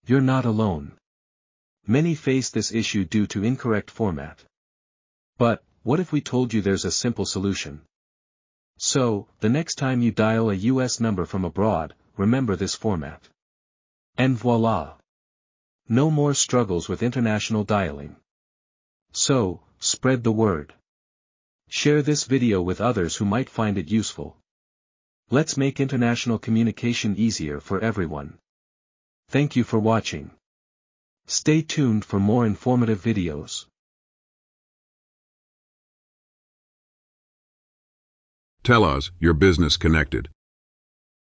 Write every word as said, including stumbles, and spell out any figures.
You're not alone. Many face this issue due to incorrect format. But, what if we told you there's a simple solution? So, the next time you dial a U S number from abroad, remember this format. And voila! No more struggles with international dialing. So, spread the word. Share this video with others who might find it useful. Let's make international communication easier for everyone. Thank you for watching. Stay tuned for more informative videos. Tell us, your business connected.